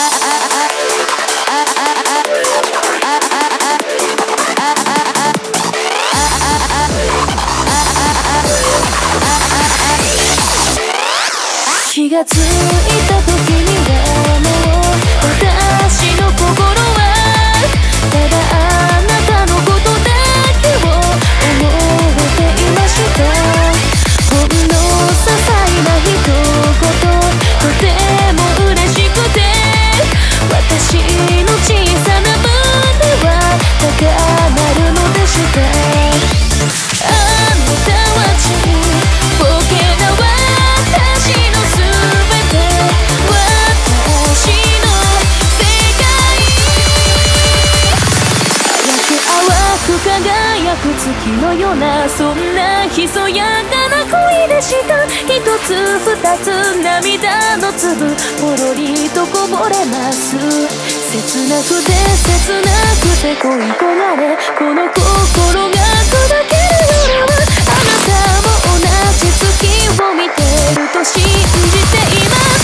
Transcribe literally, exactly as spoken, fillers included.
気がついた時にはもう私の心はただあなたのことだけを思っていました。ほんの些細な一言とても嬉しくて私の小さな胸は高鳴るのでした。あなたはちっぽけな私の全て私の世界焼け淡く輝く月のようなそんなひそやかな恋でした。一つ二つ涙の粒ポロリとこぼれます。切なくて切なくて恋焦がれこの心が砕ける夜はあなたも同じ月を見てると信じています。